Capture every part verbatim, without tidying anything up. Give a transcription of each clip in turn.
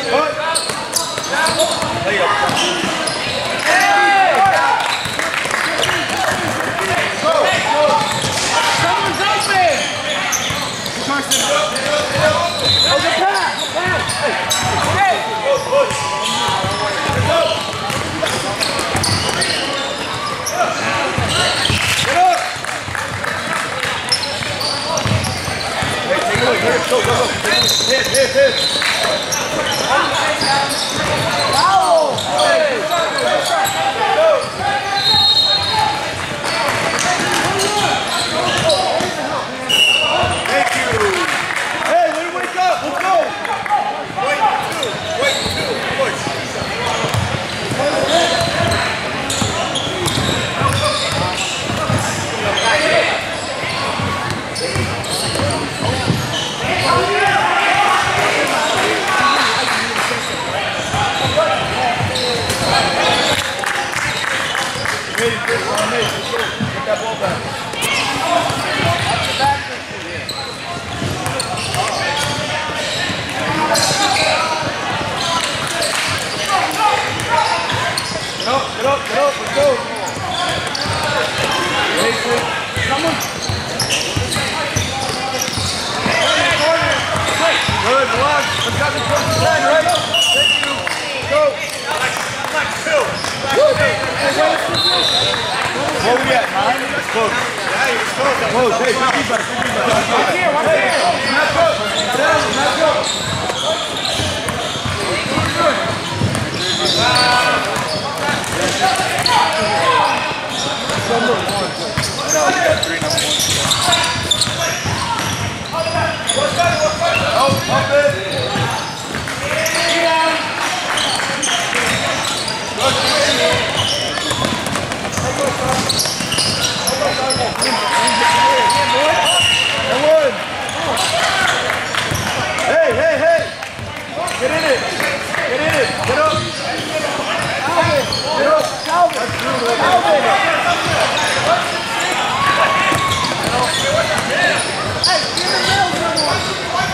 Go, go, go. Hit, hit, hit. Foul! Hey. Thank you. Hey, when you wake up, let's go. Wait, two. Wait, two. Push. Get that ball back. Get up, get up, get up, let's go. Someone. Good, relax. Let's have the first ten, right? Thank you. Go. Where we at, nine? Close. Yeah, you're close. Close. Hey, good feedback, good feedback. Right here, right here. Match up. Down, match up. Number one. Three, number one. Help, help it. Hey, hey, hey! Get in it! Get in it! Get up! Calvin! Get up! Calvin! Calvin! Hey, get in the middle, someone!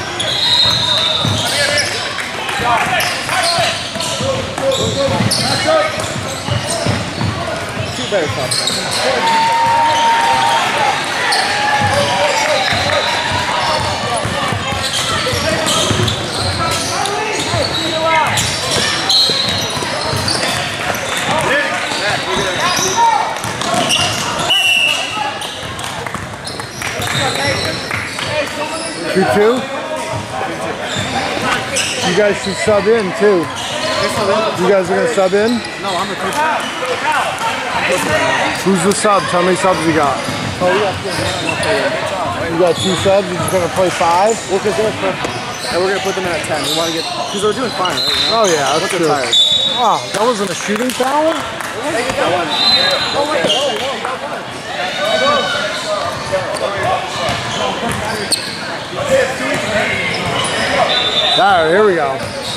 That's up! Two better shots. two two? You guys should sub in too. You guys are going to sub in? No, I'm the coach. Who's the subs? How many subs you got? Oh, we got two. You got two subs? You're just going to play five? Well, because they're for, and we're going to put them in at ten. We want to get, because they're doing fine, right? You know? Oh, yeah, that's true. Tired. Wow, that wasn't a shooting foul? Alright, here we go.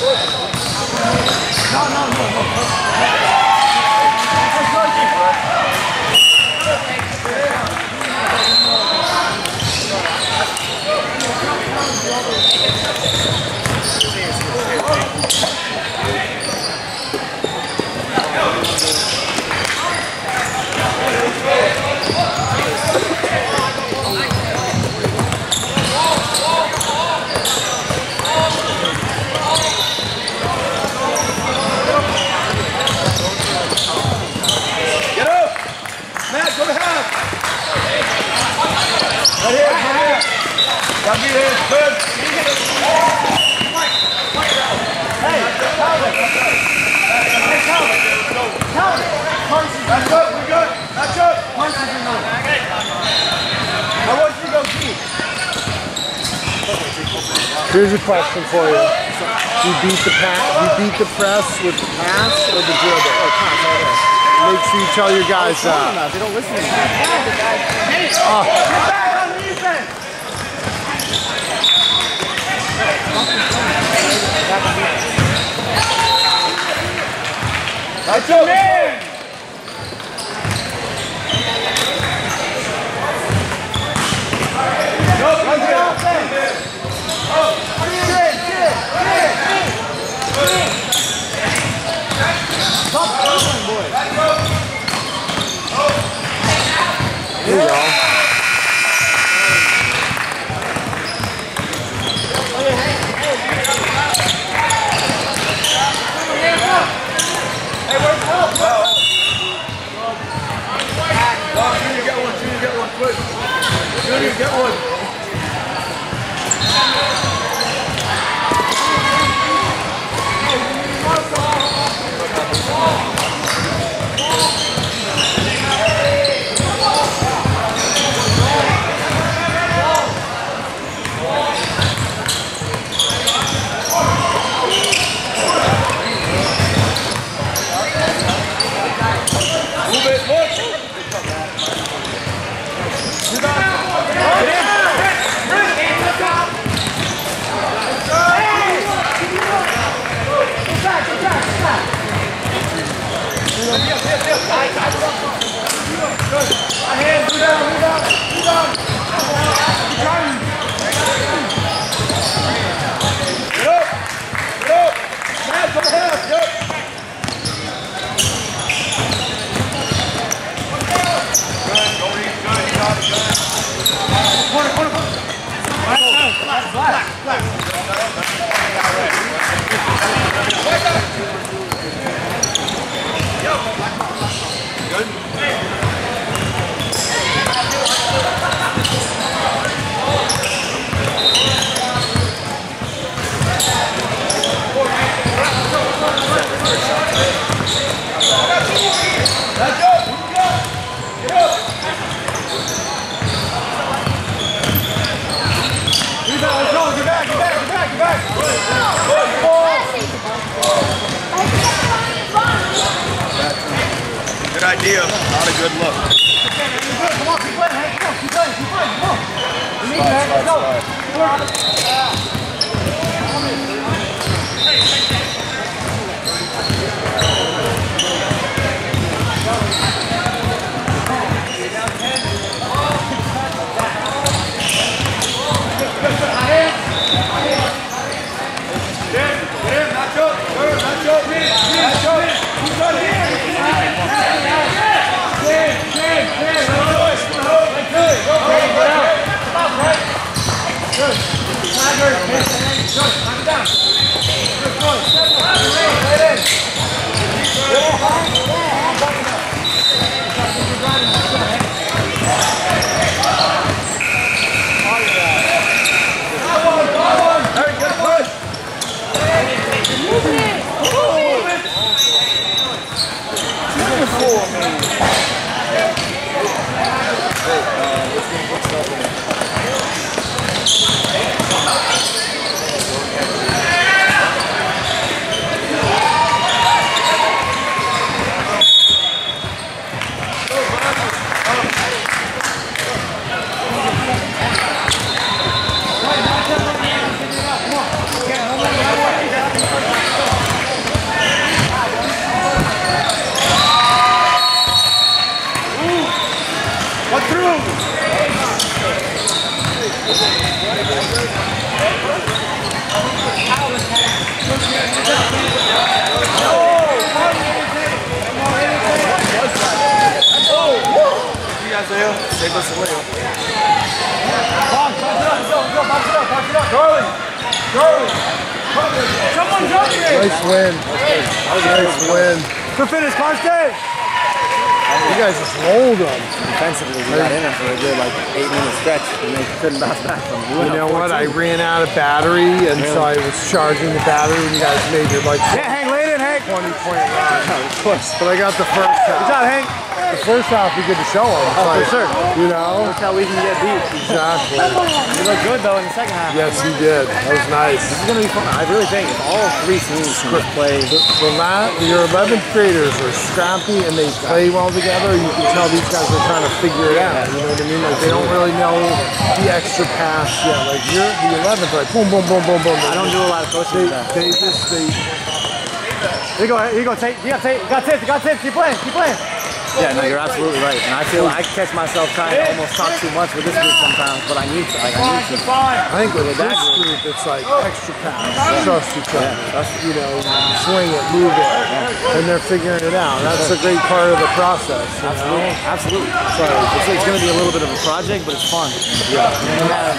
No, no, no, no. Right here, right here. Got me here, good. Hey, Calvin. Hey, Calvin. Calvin. Match up, we're good. Match up. Punches in there. I want you to go deep. Here's a question for you. You beat the pass, you beat the press with the pass or the dribble? Oh, pass, okay. Make sure you tell your guys that. They don't listen to me. Oh. That's your man! Go, right there! Oh, get it, get it, get it! Good idea, not a good look. Come on, keep playing, Hank. Come on, keep playing, keep playing, come on. We need that, let's go. Save us a little. Box it up, go, go, box it up, box it up. Charlie, Charlie. Someone jump in. Nice win. Nice win. Good finish, Constance. You guys just rolled them. Defensively, we got in it for a good like eight minute stretch and they couldn't bounce back from it. You know what? I ran out of battery, and really? so I was charging the battery, and you guys made it like Yeah, Hank, lay it in, Hank. twenty point run. Of course. But I got the first Good half. job, Hank. The first half we get to show them. Oh, for like, sure. You know? That's how we can get beat. Exactly. We looked good though in the second half. Yes, you did. That was nice. This is gonna be fun. I really think if all three teams can just play. The la your eleventh graders are scrappy and they play well together. You can tell these guys are trying to figure it out. You know what I mean? Like they don't really know the extra pass yet. Like you're the eleventh, like boom, boom, boom, boom, boom. I don't do a lot of coaching. They, they just they. Here you go, here you go, Tate. You got Tate, you got Tate, you got Tate. Keep playing, keep playing. Yeah, no, you're absolutely right. And I feel I catch myself trying to almost talk too much with this group sometimes, but I need to. Like, I need to. I think with this group, it's like extra pass, trust each other. Yeah, you know, swing it, move it, and they're figuring it out. That's a great part of the process. You Absolutely, know? absolutely. So it's, it's going to be a little bit of a project, but it's fun. Yeah. And we have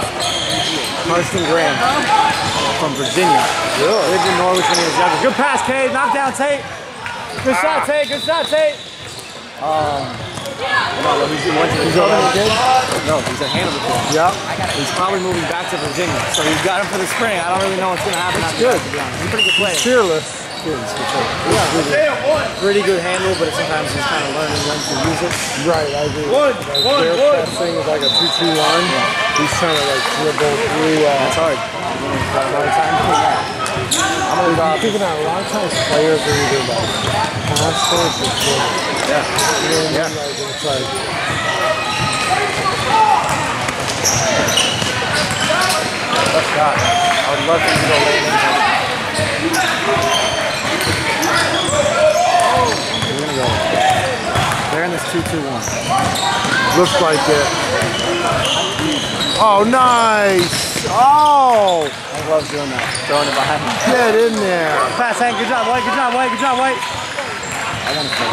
Carson Graham from Virginia. Really? Lived in Norwich when he was younger. Good pass, Cade. Knock down, Tate. Good shot, Tate. Good shot, Tate. Um, no, he's, he went to the He's already kid? No, he's a Hanover kid. Yeah. He's probably moving back to Virginia, so he's got him for the spring. I don't really know what's going to happen. That's good. To be honest. He's a pretty good player. Fearless. Yeah, pretty good handle, but sometimes he's kind of learning when to use it. Right, I agree. One, like one, their one. passing is like a two two one. He's trying to like dribble through. Uh, That's hard. Got a lot of time doing that. I'm gonna think about a lot of times players are either like passers or dribbling. Yeah. You know what I mean? Yeah. Like, it's like. Tough shot. I would love for him to go late. We're gonna go. They're in this two two two one. Looks like it. Oh, nice. Oh. I love doing that. Throwing it behind me. Get in there. Pass, Hank. Good job, White. Good job, White. Good job, White. I want to play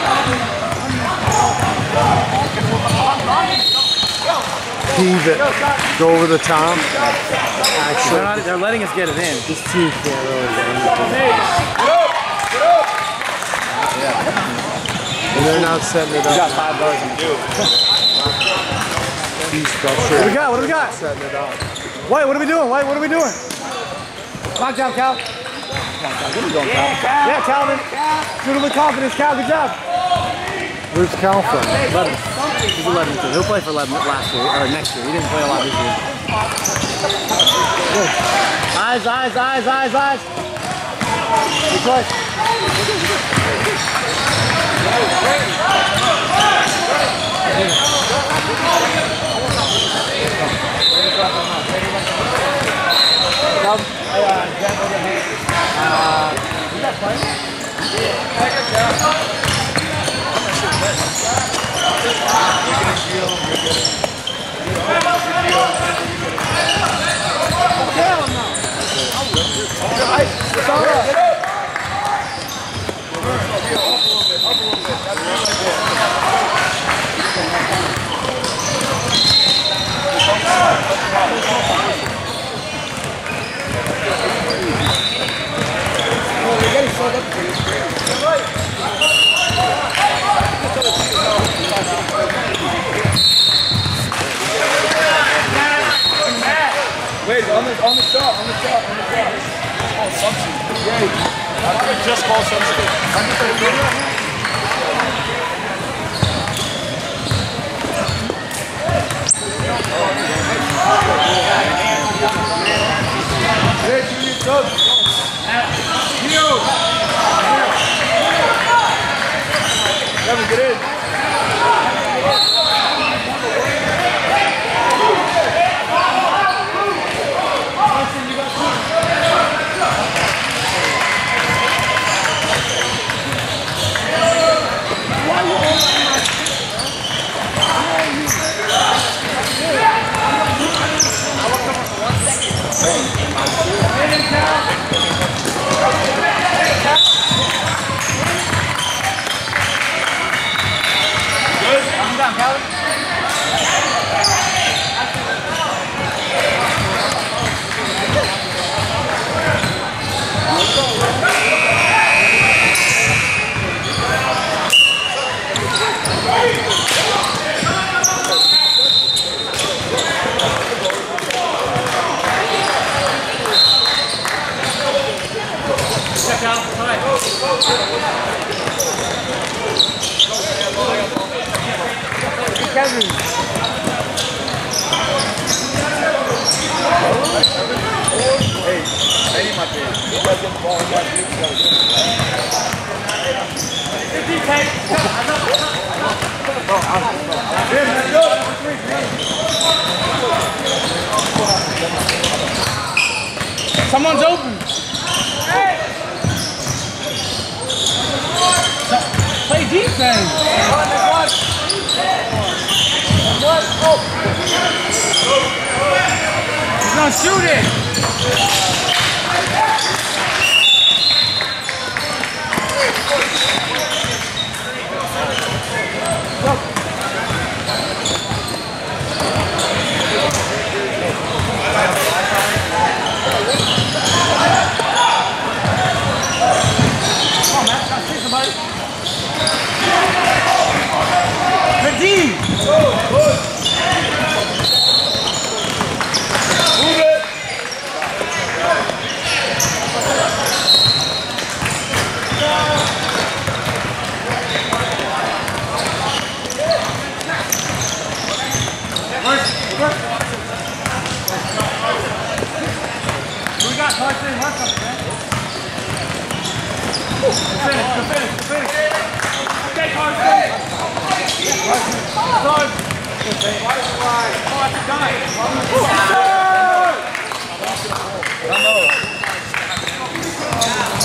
that. Heave it. Go over the top. Actually, they're, not, they're letting us get it in. This team can't really get anything. And they're not setting it We got up. five bars in the field. What do we got? What do we got? Setting it up. White, what are we doing? White, what are we doing? Knock down, Cal. Come on, Cal. What are you doing, Cal? Yeah, Calvin. Shoot him with confidence, Cal. Good job. Where's Cal from? Lebanon. He's eleven too. He'll play for Lebanon last year, or next year. He didn't play a lot this year. Good. Eyes, eyes, eyes, eyes, eyes. Good play. Wait, on the on the shot, on the shot, on the shot. Oh, substitute. Yeah, I could just call substitute. Hey, Junior, go. Kevin, get in. Kevin. Hey, any my team. You guys get the ball, you guys get the ball. Someone's open. Hey. Play defense. He's not shooting.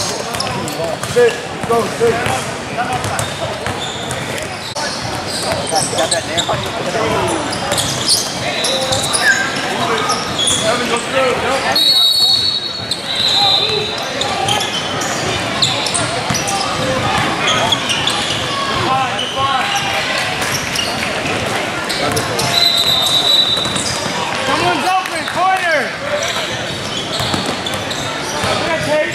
Sit, go, sit. Got that there. Evan, go through. Someone's open, corner! Look at Tate.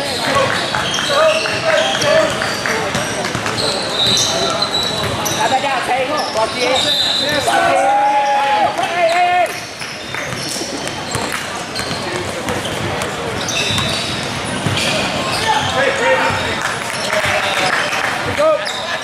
Got that down, Tate. Fuck you. Fuck you. Hey, hey, hey! Go!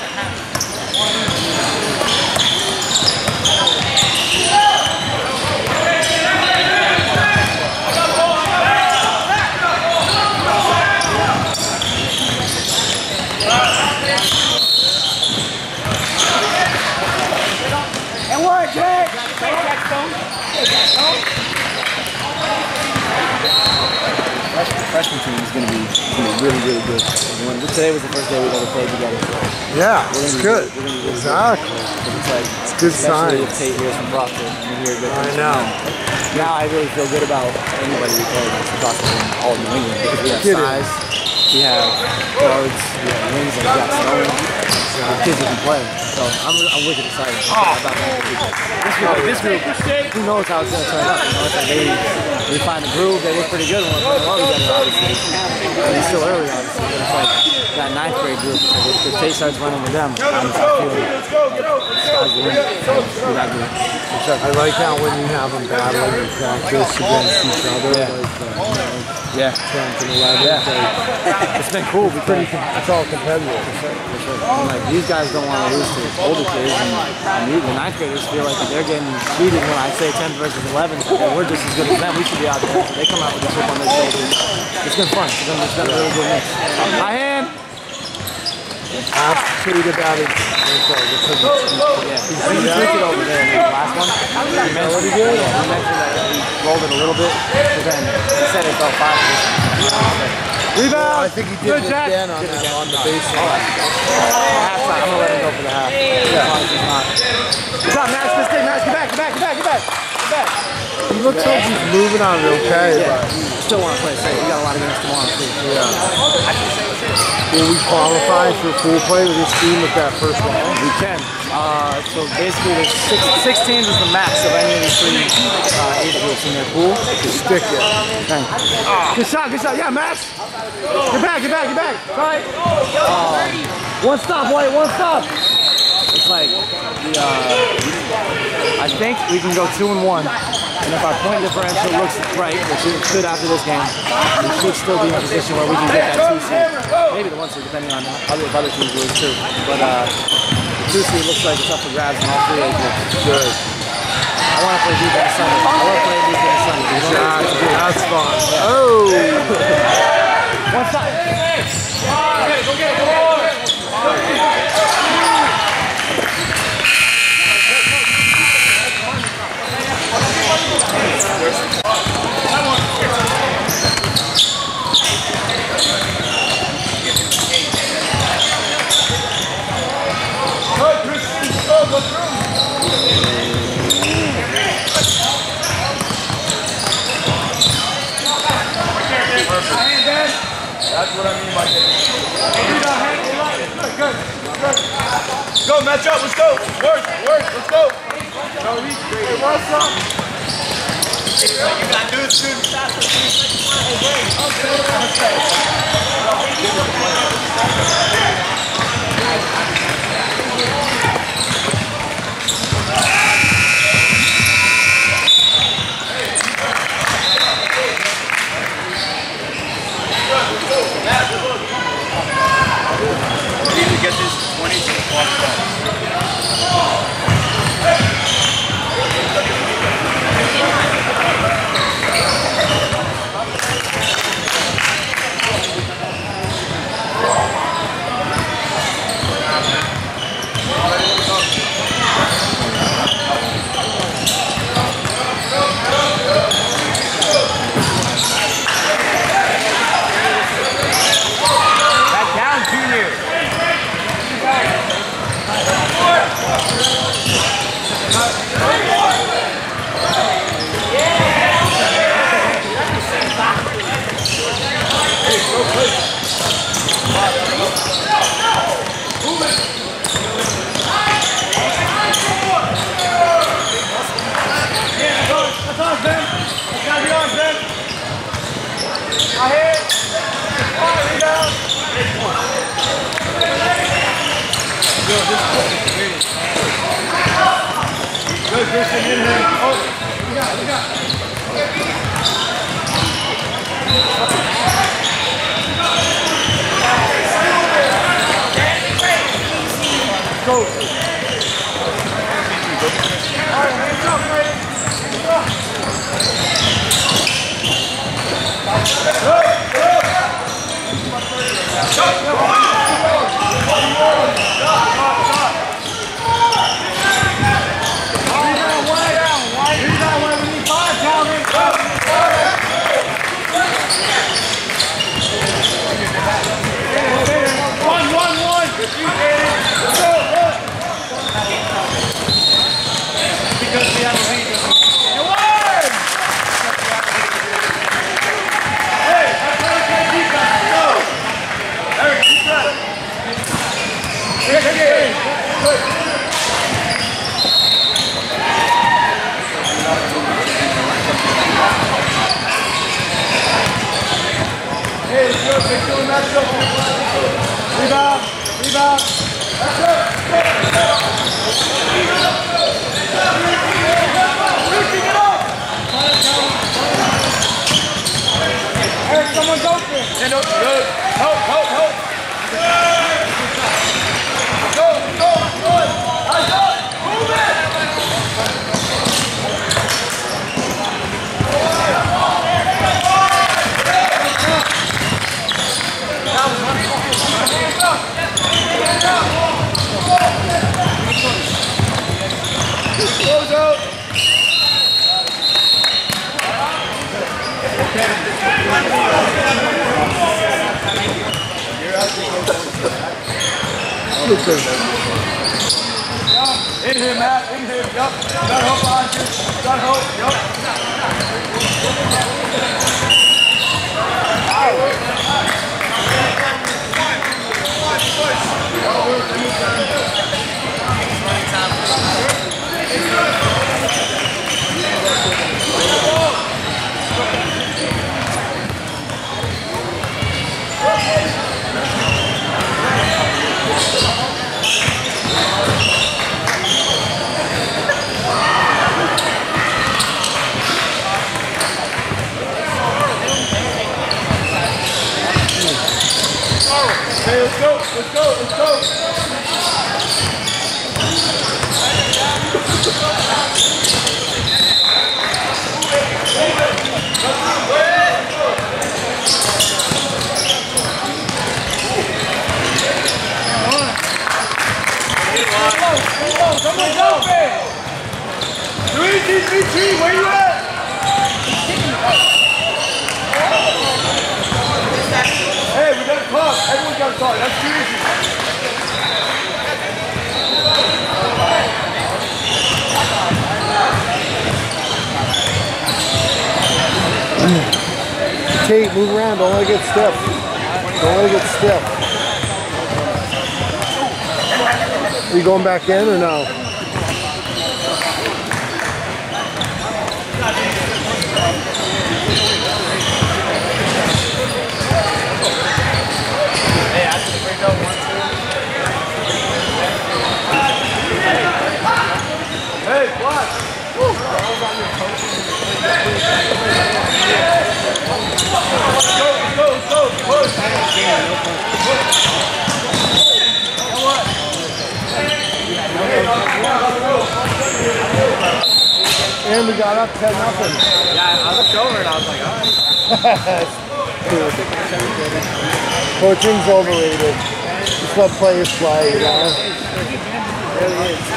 Freshman team is going to be, be really, really good. When, today was the first day we've ever played together. Yeah, it's good. Be, really exactly. Good. It's, like, it's good sign. Especially if Tate here's from Proctor. And we hear good I know. Now I really feel good about anybody we play against across the all of New England because we have Get size, it. we have guards, we have wings like Jack Stone, the kids that can play. So I'm, I'm wicked excited oh. about that. This group, this group, who knows how it's going to turn out? You know, it's like they, they find the groove, they look pretty good when we're playing well together, obviously. And it's still early, obviously, but it's like that ninth grade group. If, if Tate starts running with them, I'm just feeling sky's the limit. We got to do it. I like how when you have them battling in practice against each other, yeah. like the, you know, yeah. tenth and eleventh. Yeah. Like, it's been cool because pretty, it's all competitive. For sure, for sure. And like these guys don't want to lose to older kids, and, and the ninth graders feel like if they're getting treated when I say tenth versus eleven, and we're just as good as them. We should be out there. So they come out with a chip on their shoulders. It's been fun. It's been, it's been a really good mix. My hand. Ask Tate about it. Yeah, he's tweaked it over there in the last one. He mentioned, what he did? Yeah, he mentioned that he rolled it a little bit, but then he said it felt fine. Rebound! I think he did it again on, that, on the baseline. Oh, halftime. I'm going to let him go for the half. Yeah. As long as he's not. Good job, Max. Good stick, Max. Get back, get back, get back, get back. Get back. He looks like he's moving on it okay, yeah. but... Still want to play safe. We got a lot of games tomorrow, too. Yeah. Will we qualify for full play with this team with that first round? We can. Uh, so basically, there's six, six teams is the max of any of these three uh, age groups in their pool. Just stick it. Thank you. Oh. Good shot, good shot. Yeah, Max. Get back, get back, get back. Try it. Uh, one stop, White, one stop. It's like, the, uh, I think we can go two and one. And if our point differential looks right, which it should after this game, we should still be in a position where we can get that two seed. Maybe the one seed, depending on other, if other teams lose too. But uh, the two seed looks like it's up for grabs in all three age groups. Good. I want to play defense Sunday. I want to play defense Sunday. That's, that's fun. Yeah. Oh! One side. Go get it, go on! That's what I mean by good. Good. Good. Go, match up. Let's go. Work. Work. Let's go. No, he's great. Hey, what's up? You got to do it soon. We need to get this twenty to the ball. Back down, Junior. That's ours, Ben. That's gotta be ours, Ben. I hit. All right, rebound. Good, Christian, in here. Oh, we got it, we got it. Go. All right, hands up, Brady. Hands up. Good, good. Shot, rebound, rebound. Eric, someone's open. Stand up, good. Help, help, help. Go, go, go. Eyes up. Move it. Close out. In here, Matt. In here. Yup. Got hope behind you. Got hope. Yup. Okay, let's go, let's go, let's go. Someone's open! three G three G, where you at? Hey, we got to talk. Everyone got to talk. That's too easy. Tate, move around. Don't let it get stiff. Don't let it get stiff. Are you going back in or no? Hey, watch. Go, go, go, push. And we got up ten nothing. Yeah, I looked over and I was like, all right. Coaching's overrated. Just let players play, you know? It really is.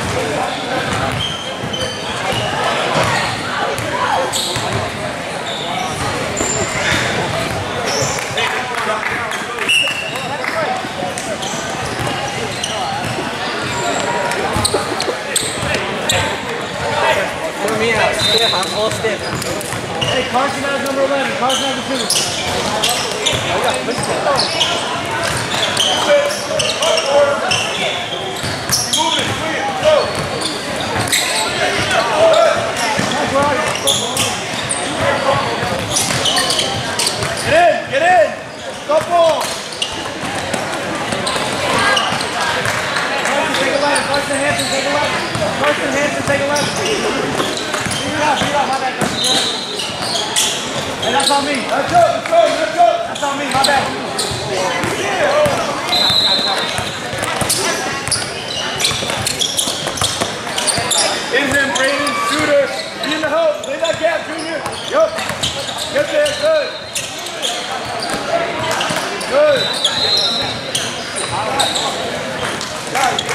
Put me out stiff, I'm all stiff. Hey, Carson has number eleven. Carson has the two. Get in, get in. Couple. Take a left. Carson Hansen, take a left. Carson Hansen, take a left. Figure it out, figure it out. My bad, Carson. Hey, that's on me. That's up, let's go, let's go. That's on me, my bad. In him, Brayden, shooter. Be in the help. Play that gap, Junior. Yup. Get there, good. Good. All right. Got it.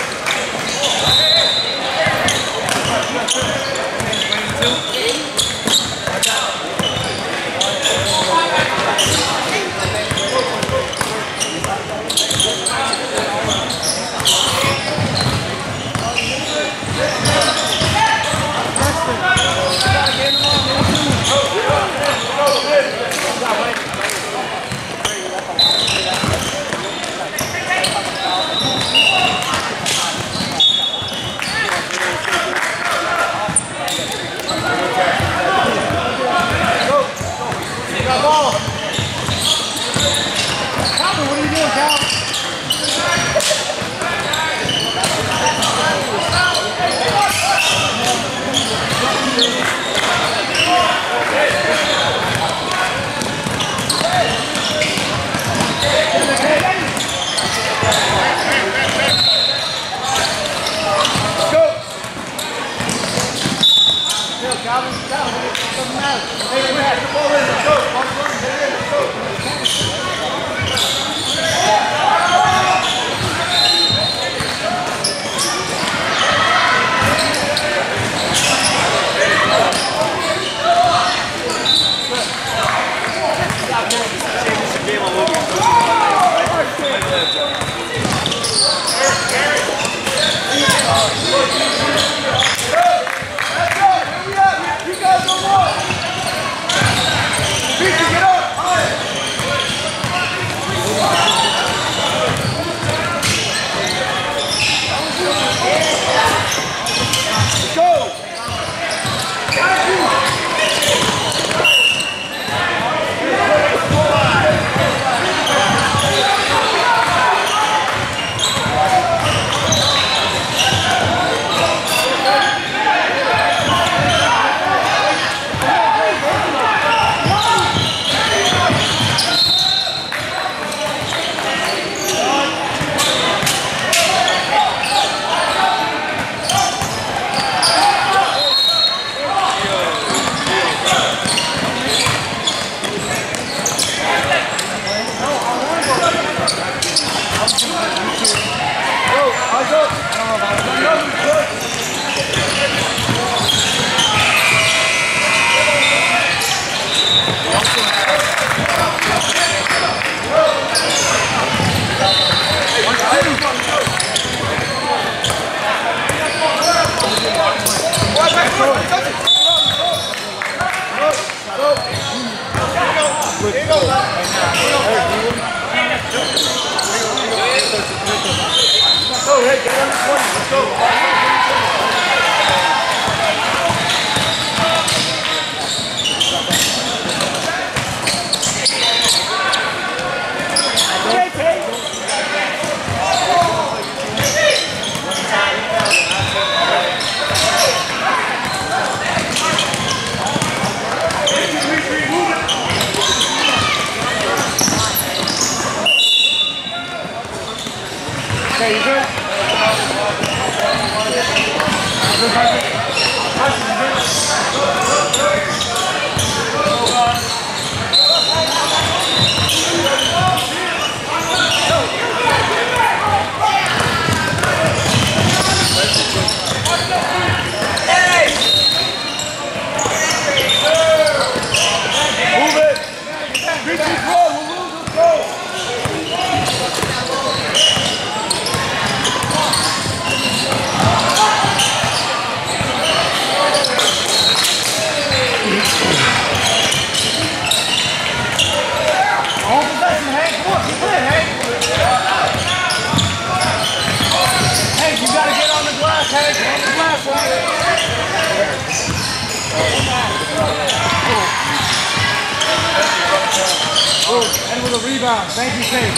And with a rebound. Thank you, Kate.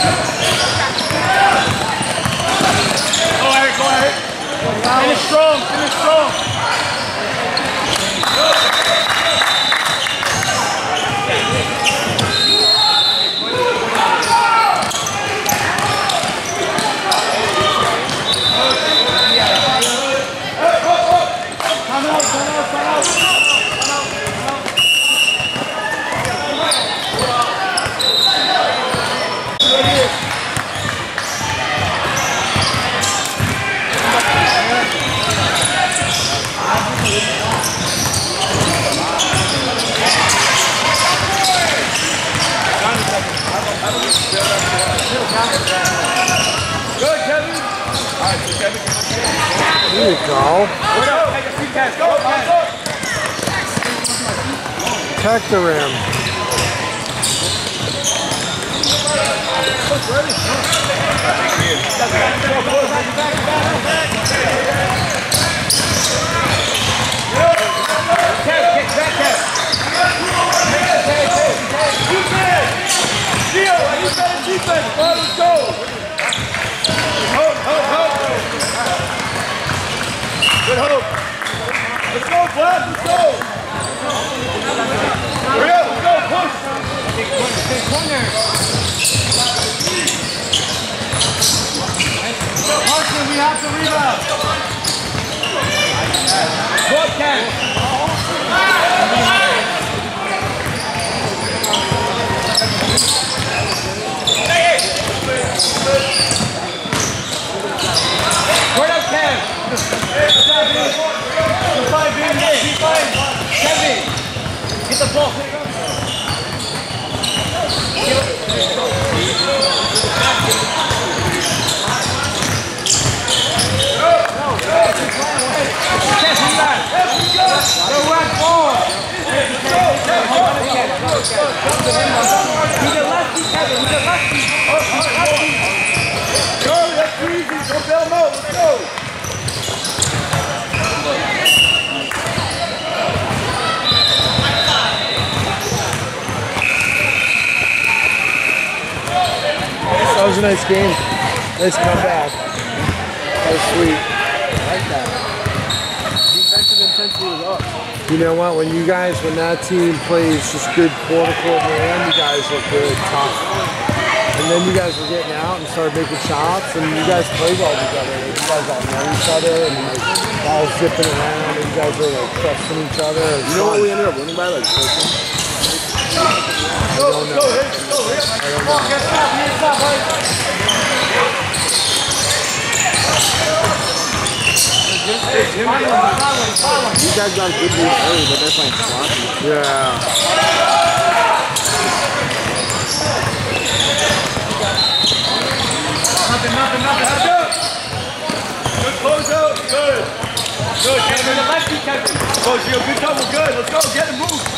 Go Eric, go Eric. Finish strong, finish strong. Good, Kevin. All right, so Kevin. There you go. Go, take a few pass. Go, pass. Check the rim. Defense, bro, let's go. Hope, hope, hope. Good hope. Let's go, Vlad, let's go. Hurry up, let's go, push. Hudson, we have to rebound. Good catch. Word up, Kev. Keep fighting, baby. Keep fighting. Kevin, get the ball. Go right forward. He's a lefty, Kevin. He's a lefty. Go, that's easy. Go bail him out, let's go. That was a nice game. Nice comeback. That was sweet. I like that. Defensive intensity was up. You know what? When you guys, when that team plays just good quarter court man, you guys look good, tough. And then you guys were getting out and started making shots, and you guys play well together. Like, you guys all know each other, and like balls zipping around, and you guys are like crushing each other. You know what we ended up winning by, like fourteen? I don't know. I don't know. Get stop, get stop, buddy. These guys got a good lead early, but they're playing sloppy. Yeah. Nothing, nothing, nothing. That's good. Good close out, good. Good, Kevin. The lefty, Kevin. Close, you good double, good. Let's go, get him, move.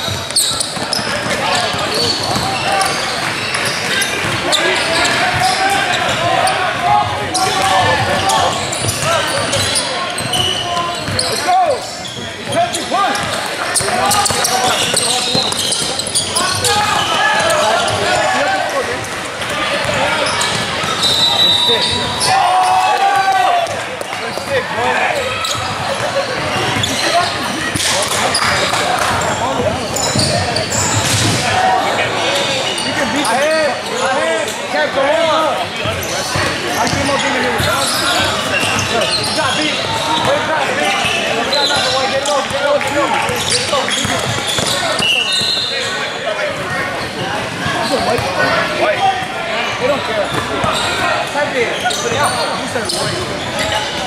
Let's go! Catch it, push! Let's stick, bro. You can beat the head. I had. Kept the one. I came up in here with us. You got beat. Wait, got beat. You got nothing. Wait, get low. Get low. Get low. Get low. White. White. They don't care. Type it. You said white.